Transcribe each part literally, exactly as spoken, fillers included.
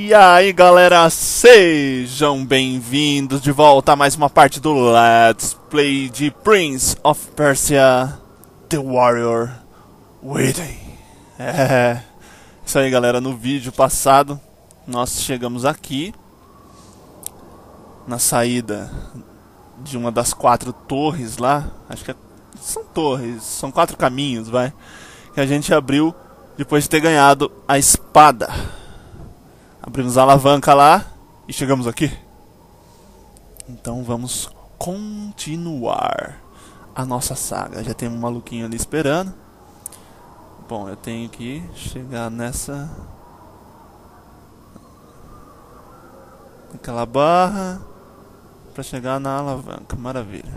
E aí galera, sejam bem-vindos de volta a mais uma parte do Let's Play de Prince of Persia The Warrior Waiting. É, isso aí galera, no vídeo passado nós chegamos aqui na saída de uma das quatro torres lá. Acho que é, são torres, são quatro caminhos, vai, que a gente abriu depois de ter ganhado a espada. Abrimos a alavanca lá e chegamos aqui. Então vamos continuar a nossa saga. Já tem um maluquinho ali esperando. Bom, eu tenho que chegar nessa... Aquela barra para chegar na alavanca. Maravilha.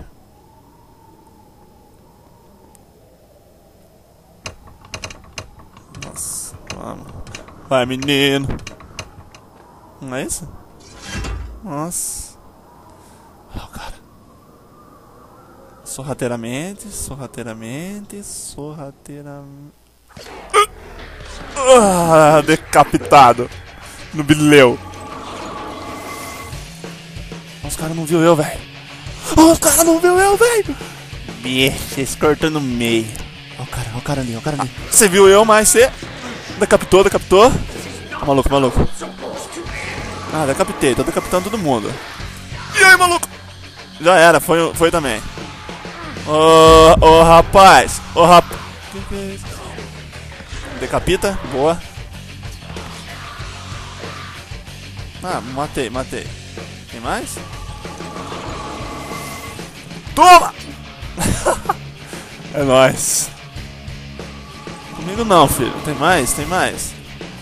Nossa, vamos. Vai, menino. Não é isso? Nossa. Oh, cara. Sorrateiramente, sorrateiramente, sorrateiramente. Ah, decapitado. No bilheu. Os caras não viu eu, velho. Oh, os caras não viu eu, velho. Bicho, esse cortou no meio. Ó o cara, ó o cara ali, ó o cara ali. Você ah, viu eu, mas você decapitou, decapitou. Ah, maluco, maluco. Ah, decapitei, tô decapitando todo mundo. E aí, maluco? Já era, foi, foi também. Ô, oh, oh, rapaz. Ô, oh, rapaz. Que que é isso? Decapita, boa. Ah, matei, matei. Tem mais? Toma! É nóis. Comigo não, filho. Tem mais? Tem mais?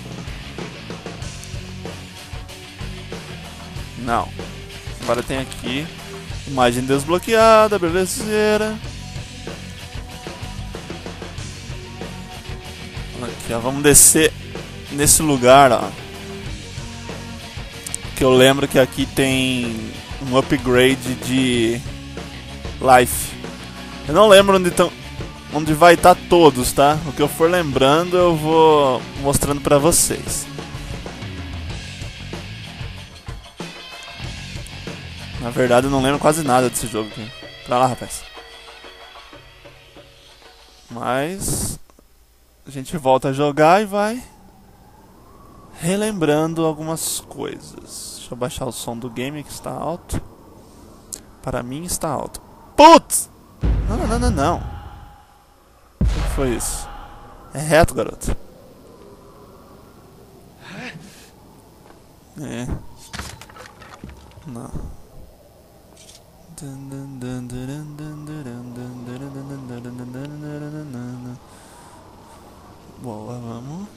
Não. Agora tem aqui imagem desbloqueada, belezeira. Aqui, ó, vamos descer nesse lugar, ó. Que eu lembro que aqui tem um upgrade de life. Eu não lembro onde estão, onde vai estar todos, tá? O que eu for lembrando eu vou mostrando pra vocês. Na verdade eu não lembro quase nada desse jogo aqui. Pra lá, rapaz. Mas a gente volta a jogar e vai relembrando algumas coisas. Deixa eu baixar o som do game que está alto. Para mim está alto. Putz! Não, não, não, não, não. O que foi isso? É reto, garoto. É. Não. Boa, vamos.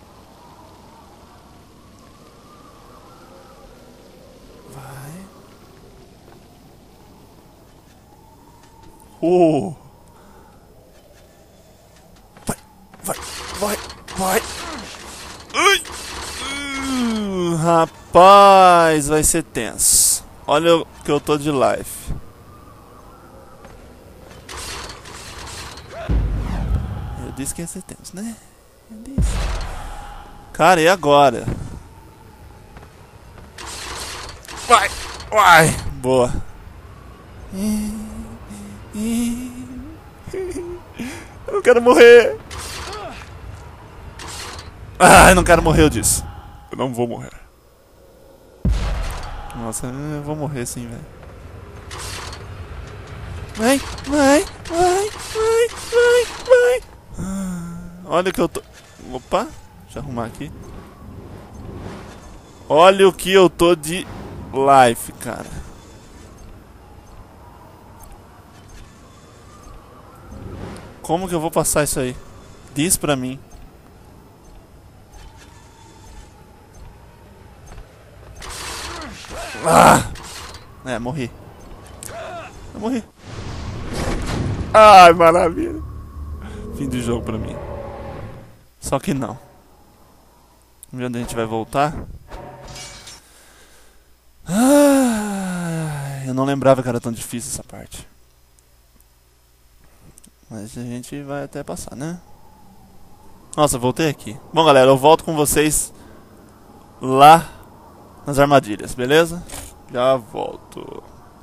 Vai. Oh. Vai, vai, vai, vai. Ai. Uh, rapaz, vai ser tenso. Olha o que eu tô de life. Eu disse que ia ser tenso, né? Eu disse. Cara, e agora? Vai! Vai! Boa! Eu não quero morrer! Ah, eu não quero morrer, eu disse. Eu não vou morrer. Nossa, eu vou morrer sim, velho. Vai, vai, vai, vai, vai, vai. Ah, olha o que eu tô... Opa, deixa eu arrumar aqui. Olha o que eu tô de life, cara. Como que eu vou passar isso aí? Diz pra mim. Ah! É, morri. Eu morri. Ai, maravilha. Fim do jogo pra mim. Só que não. Vamos ver onde a gente vai voltar. Ah, eu não lembrava que era tão difícil essa parte. Mas a gente vai até passar, né? Nossa, voltei aqui. Bom, galera, eu volto com vocês lá nas armadilhas, beleza? Já volto.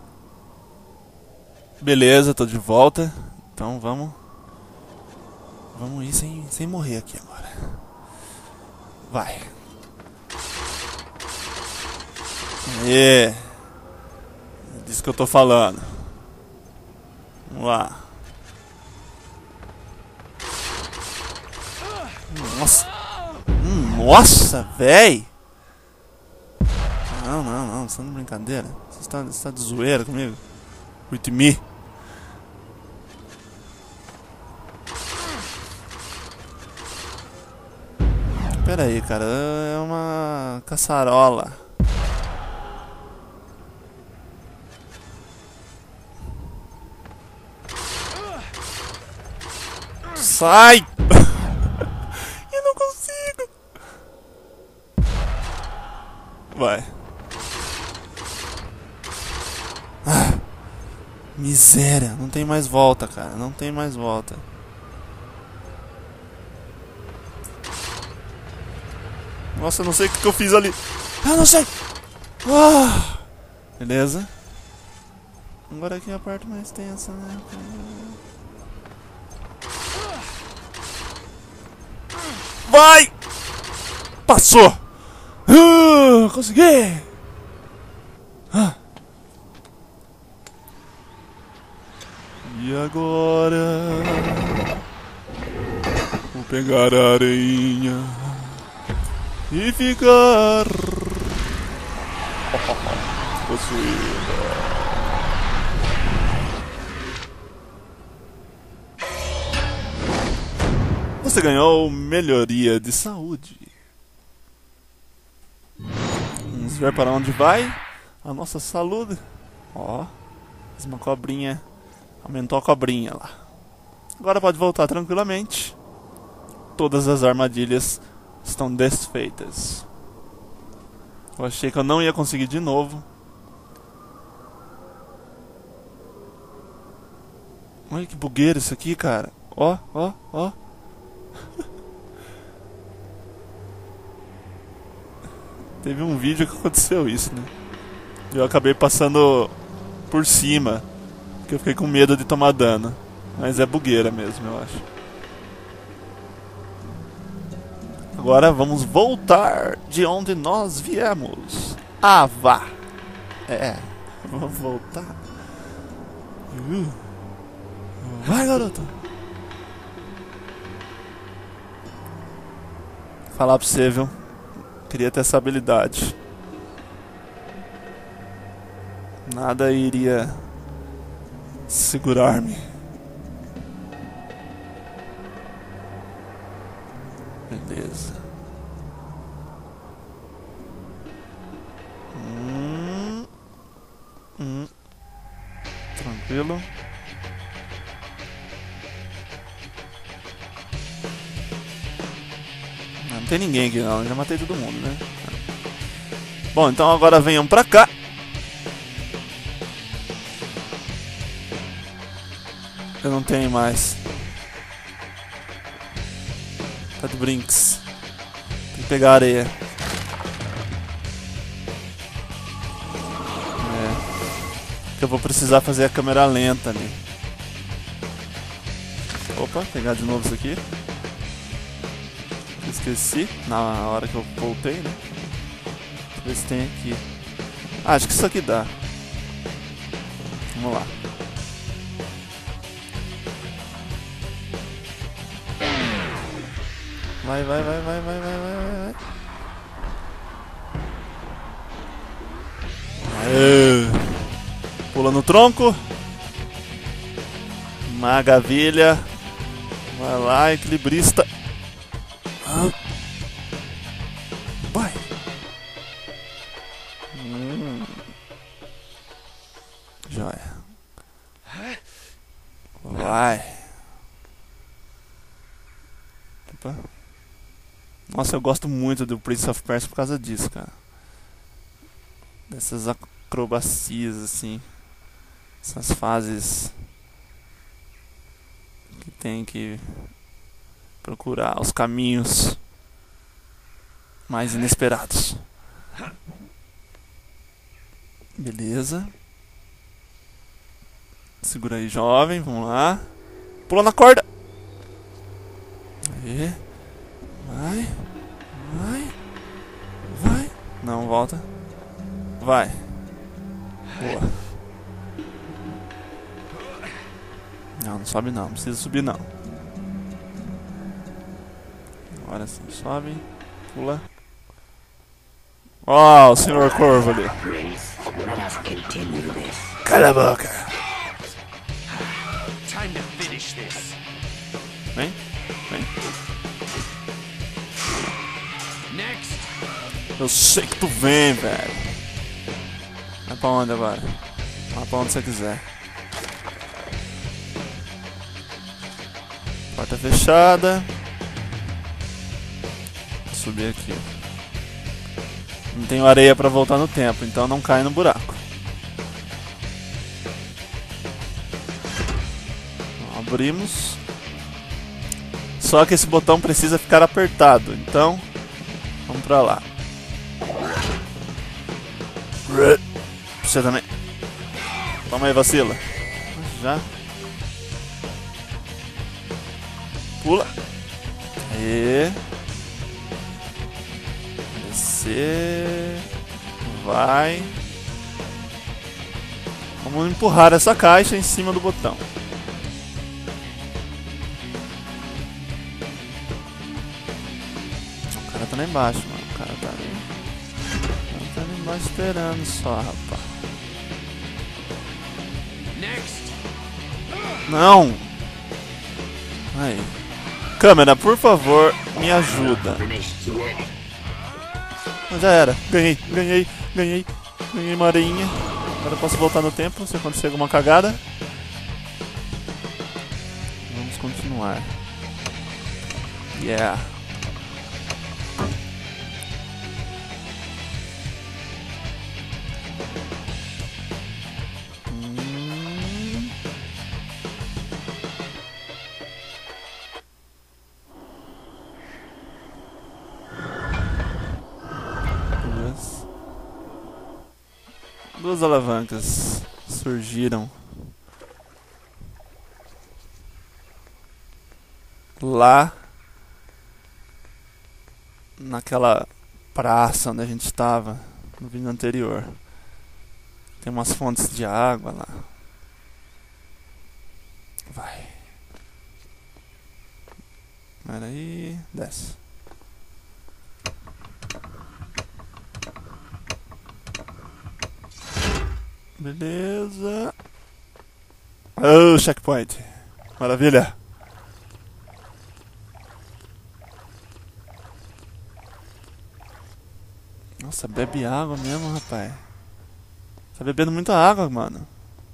Beleza, tô de volta. Então vamos... Vamos ir sem, sem morrer aqui agora. Vai. Aê. É disso que eu tô falando. Vamos lá. Nossa. Hum, nossa, véi. Não, não, não. Você tá de brincadeira? Você está, você está de zoeira comigo? With me. Pera aí, cara. É uma caçarola. Sai! Eu não consigo. Vai. Ah, miséria. Não tem mais volta, cara. Não tem mais volta. Nossa, eu não sei o que, que eu fiz ali. Ah, não sei. Ah, beleza. Agora aqui é a parte mais tensa, né? Vai! Passou! Uh, consegui! Ah. E agora? Vou pegar a areinha e ficar possuída. Você ganhou melhoria de saúde. Vamos ver para onde vai a nossa saúde. Ó, fez uma cobrinha. Aumentou a cobrinha lá. Agora pode voltar tranquilamente. Todas as armadilhas estão desfeitas. Eu achei que eu não ia conseguir de novo. Olha que bugueiro isso aqui, cara. Ó, ó, ó. Teve um vídeo que aconteceu isso, né? Eu acabei passando por cima, porque eu fiquei com medo de tomar dano. Mas é bugueira mesmo, eu acho. Agora vamos voltar de onde nós viemos. Ah, vá. É, vamos voltar. Uh. Vai, garoto. Falar pra você, viu? Queria ter essa habilidade. Nada iria segurar-me. Beleza. Hum, hum. Tranquilo. Não tem ninguém aqui não, já matei todo mundo, né? Bom, então agora venham pra cá. Eu não tenho mais. Tá de brinks. Tem que pegar a areia. É. Eu vou precisar fazer a câmera lenta ali. Opa, pegar de novo isso aqui. Esqueci na hora que eu voltei, né? Deixa eu ver se tem aqui. Ah, acho que isso aqui dá. Vamos lá. Vai, vai, vai, vai, vai, vai, vai, vai. Aê. Pula no tronco. Maravilha. Vai lá, equilibrista. Vai. Hum. Joia. Vai. Opa. Nossa, eu gosto muito do Prince of Persia por causa disso, cara. Dessas acrobacias, assim. Essas fases que tem que procurar os caminhos mais inesperados. Beleza. Segura aí, jovem. Vamos lá. Pula na corda. Aí. Vai. Vai. Vai. Não, volta. Vai. Boa. Não, não sobe não. Não precisa subir não. Agora sim, sobe. Pula. Ó, oh, o senhor Corvo ali. Cala a boca. Vem, vem. Eu sei que tu vem, velho. Vai pra onde agora? Vai pra onde você quiser. Porta fechada. Vou subir aqui. Não tenho areia pra voltar no tempo, então não cai no buraco. Abrimos. Só que esse botão precisa ficar apertado, então vamos pra lá. Você também. Toma aí, vacila. Já. Pula. E descer. Vai. Vamos empurrar essa caixa em cima do botão. O cara tá lá embaixo, mano. O cara tá ali. O cara tá ali embaixo esperando só, rapaz. Não! Aí. Câmera, por favor, me ajuda. Já era. Ganhei, ganhei, ganhei. Ganhei uma areinha. Agora eu posso voltar no tempo se acontecer alguma cagada. Vamos continuar. Yeah. Hum. Duas. Duas alavancas surgiram lá naquela praça onde a gente estava no vídeo anterior. Tem umas fontes de água lá. Vai. Espera aí. Desce. Beleza. Oh, checkpoint. Maravilha. Nossa, bebe água mesmo, rapaz. Tá bebendo muita água, mano.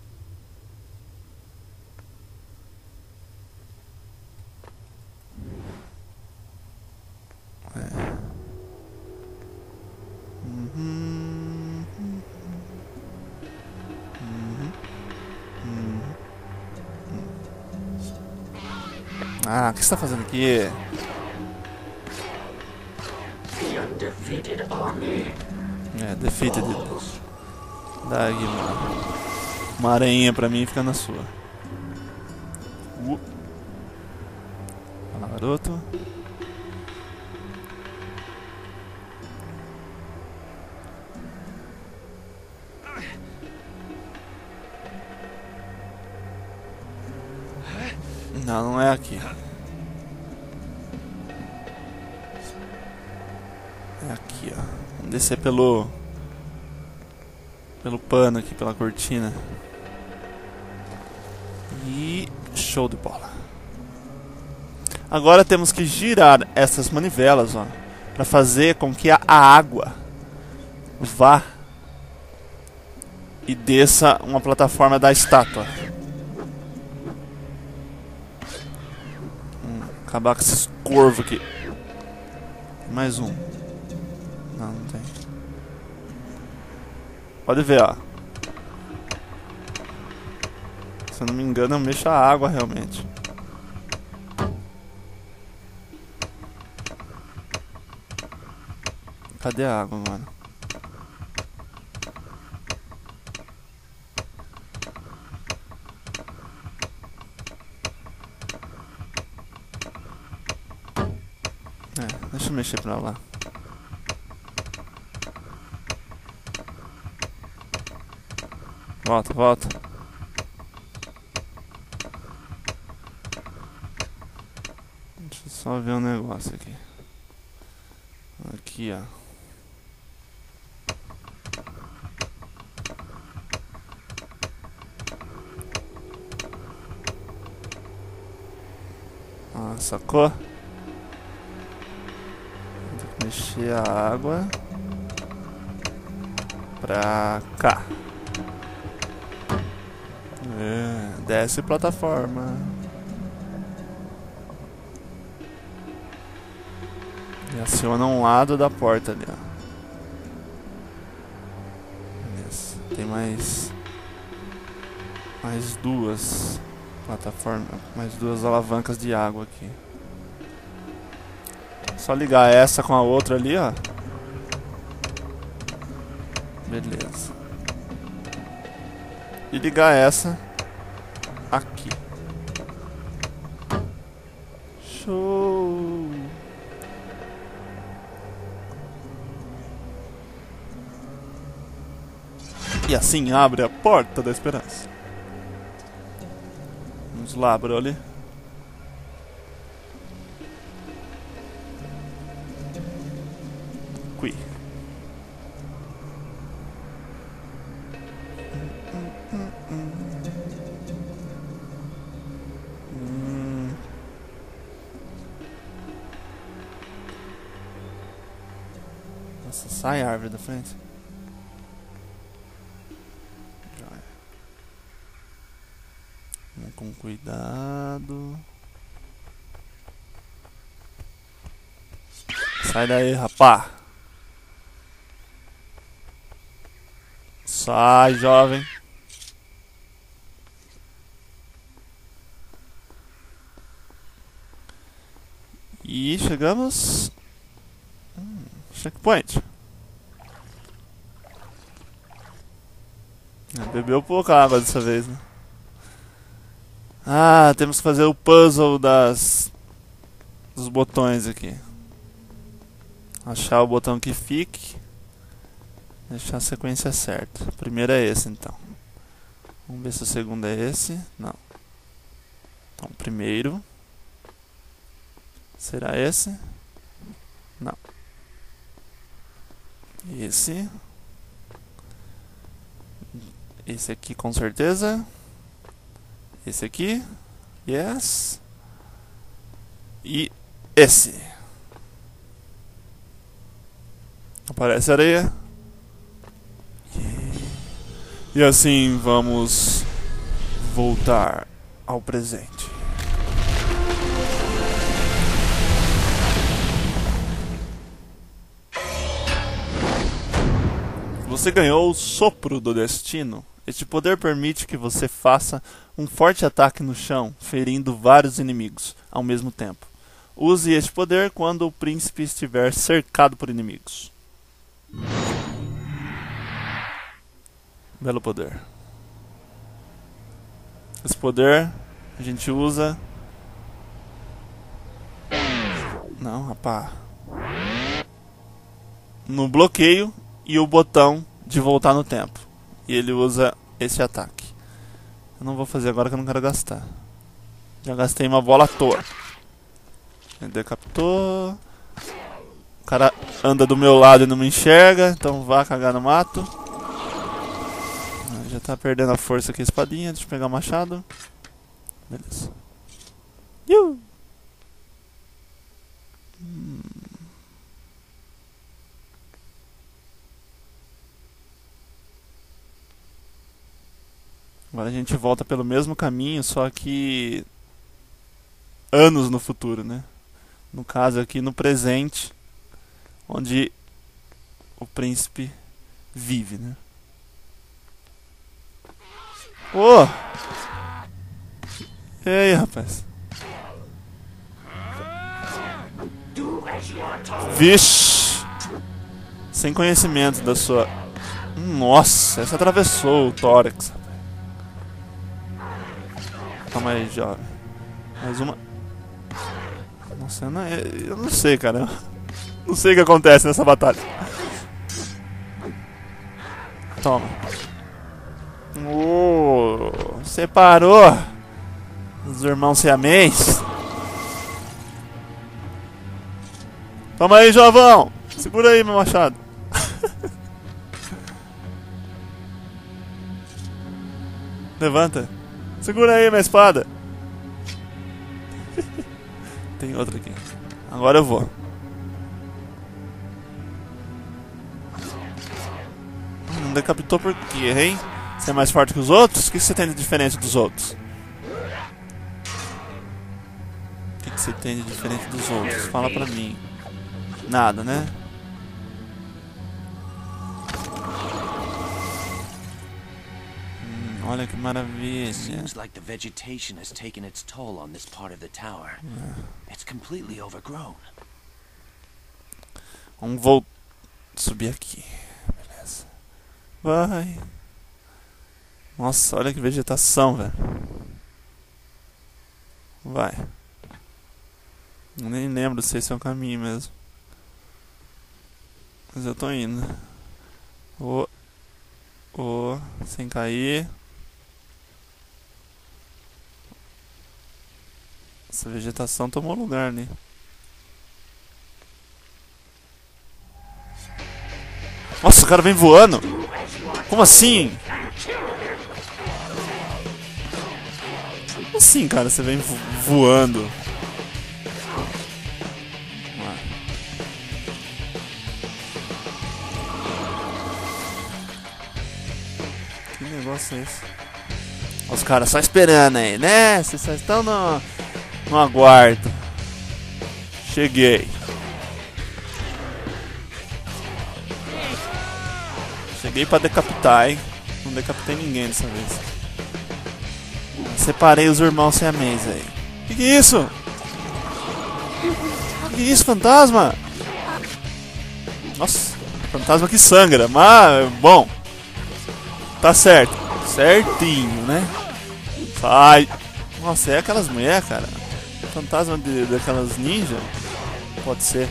É. Uhum. Uhum. Uhum. Ah, o que você tá fazendo aqui? É, defeated. Dá aqui, mano. Uma areinha pra mim e fica na sua. Uh. Vai lá, garoto. Não, não é aqui. É aqui, ó. Vamos descer pelo... Pelo pano aqui, pela cortina. E... show de bola. Agora temos que girar essas manivelas, ó, para fazer com que a água vá e desça uma plataforma da estátua. Hum, acabar com esses corvos aqui. Mais um. Não, não tem. Pode ver, ó. Se eu não me engano, eu mexo a água realmente. Cadê a água, mano? É, deixa eu mexer pra lá. Volta, volta. Deixa eu só ver um negócio aqui. Aqui, ó. Ah, sacou? Tem que mexer a água pra cá. É, desce plataforma. E aciona um lado da porta ali, ó. Beleza. Tem mais mais duas plataformas, mais duas alavancas de água aqui. Só ligar essa com a outra ali, ó. Beleza. E ligar essa aqui. Show! E assim abre a porta da esperança. Vamos lá, Broly. Qui. Hum. Nossa, sai a árvore da frente. Vamos com cuidado. Sai daí, rapá. Sai, jovem. E chegamos. Hum, checkpoint. Bebeu pouca água dessa vez, né? Ah, temos que fazer o puzzle das dos botões aqui. Achar o botão que fique. Deixar a sequência certa. O primeiro é esse, então. Vamos ver se o segundo é esse. Não. Então, o primeiro será esse? Não. Esse. Esse aqui com certeza. Esse aqui. Yes. E esse. Aparece areia. E assim vamos voltar ao presente. Você ganhou o Sopro do Destino. Este poder permite que você faça um forte ataque no chão, ferindo vários inimigos ao mesmo tempo. Use este poder quando o príncipe estiver cercado por inimigos. Belo poder. Esse poder a gente usa... Não, rapá. No bloqueio e o botão de voltar no tempo. E ele usa esse ataque. Eu não vou fazer agora que eu não quero gastar. Já gastei uma bola à toa. Ele decapitou. O cara anda do meu lado e não me enxerga, então vá cagar no mato. Já tá perdendo a força aqui a espadinha. Deixa eu pegar o machado. Beleza. Iu! Hum. Agora a gente volta pelo mesmo caminho, só que anos no futuro, né? No caso aqui no presente, onde o príncipe vive, né? Ô! Oh! E aí, rapaz? Vixe! Sem conhecimento da sua... Nossa, essa atravessou o tórax. Calma aí, jovem. Mais uma. Nossa, eu não, eu não sei, cara. Não sei o que acontece nessa batalha. Toma. Oh, separou os irmãos siamês. Toma aí, Jovão. Segura aí, meu machado. Levanta. Segura aí, minha espada. Tem outra aqui. Agora eu vou. Não decapitou por quê, hein? Você é mais forte que os outros? O que você tem de diferente dos outros? O que você tem de diferente dos outros? Fala pra mim. Nada, né? Hum, olha que maravilha. Seems like the vegetation has taken its toll on this part of the tower. It's completely overgrown. Vamos voltar. Subir aqui. Beleza. Vai. Nossa, olha que vegetação, velho. Vai. Eu nem lembro se esse é o caminho mesmo. Mas eu tô indo. Oh. Oh. Sem cair. Essa vegetação tomou lugar ali. Nossa, o cara vem voando. Como assim? Como assim, cara? Você vem vo voando. Que negócio é esse? Os caras só esperando aí, né? Vocês só estão no, no aguardo. Cheguei. Cheguei pra decapitar, hein? Não decapitei ninguém dessa vez. Separei os irmãos siamês aí. Que que é isso? Que que é isso, fantasma? Nossa, fantasma que sangra. Mas, bom. Tá certo. Certinho, né? Sai. Nossa, é aquelas mulheres, cara. Fantasma de, daquelas ninja? Pode ser.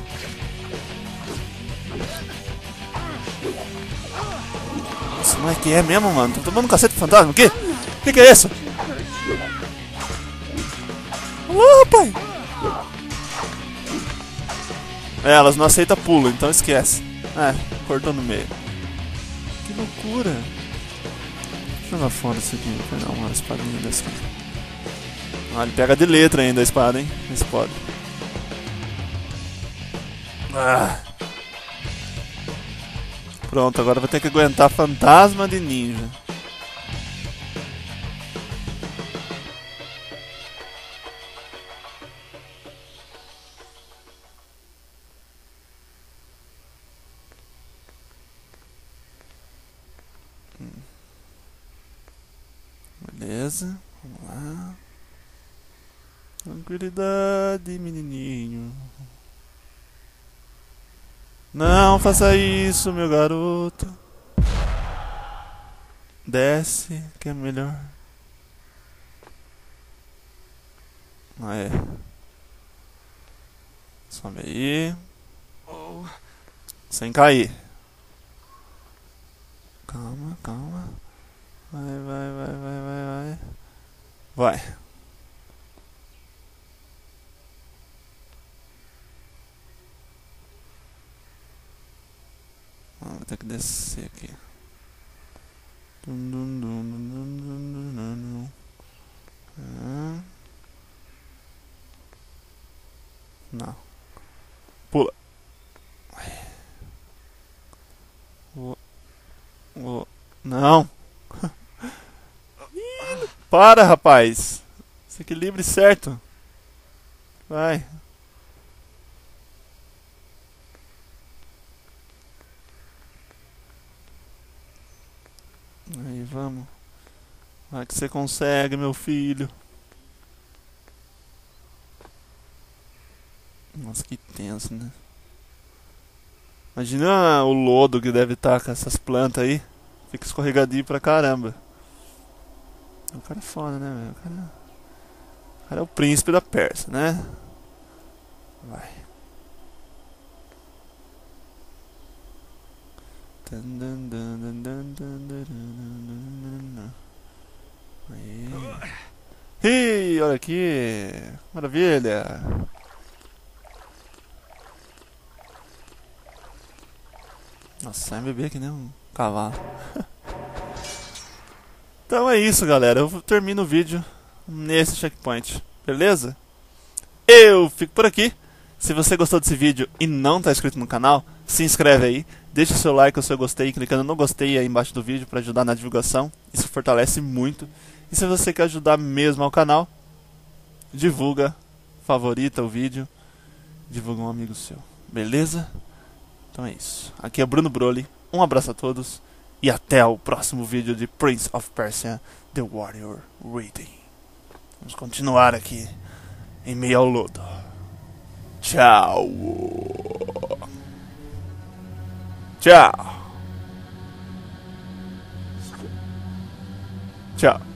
Nossa, não é que é mesmo, mano? Tô tomando um cacete de fantasma aqui? O que que é isso? Alô, pai! É, elas não aceitam pulo, então esquece. É, cortou no meio. Que loucura! Deixa eu jogar fora isso aqui. Vou pegar uma espadinha dessa aqui. Ah, ele pega de letra ainda a espada, hein? Esse pode. Ah. Pronto, agora vai ter que aguentar fantasma de ninja. Beleza, vamos lá. Tranquilidade, menininho. Não faça isso, meu garoto. Desce, que é melhor. Ah, é. Sobe aí. Sem cair. Calma, calma. Vai, vai, vai, vai, vai, vai. Vai. Ah, vou ter que descer aqui. Dum, dum, dum, dum, dum, dum, dum, dum. Ah. Não. Pula. Oh. Oh. Não. Para, rapaz. Se equilibre certo. Vai. Aí, vamos. Vai que você consegue, meu filho. Nossa, que tenso, né? Imagina o lodo que deve estar com essas plantas aí. Fica escorregadio pra caramba. O cara é foda, né, velho? O cara... o cara é o príncipe da Pérsia, né? Vai. Ih, olha aqui. Maravilha. Nossa, vai beber que nem um cavalo. Então é isso, galera. Eu termino o vídeo nesse checkpoint. Beleza? Eu fico por aqui. Se você gostou desse vídeo e não está inscrito no canal, se inscreve aí. Deixa o seu like ou seu gostei, clicando no gostei aí embaixo do vídeo para ajudar na divulgação. Isso fortalece muito. E se você quer ajudar mesmo ao canal, divulga, favorita o vídeo, divulga um amigo seu. Beleza? Então é isso. Aqui é Bruno Broly. Um abraço a todos. E até o próximo vídeo de Prince of Persia: The Warrior Waiting. Vamos continuar aqui em meio ao lodo. Tchau. Tchau. Tchau.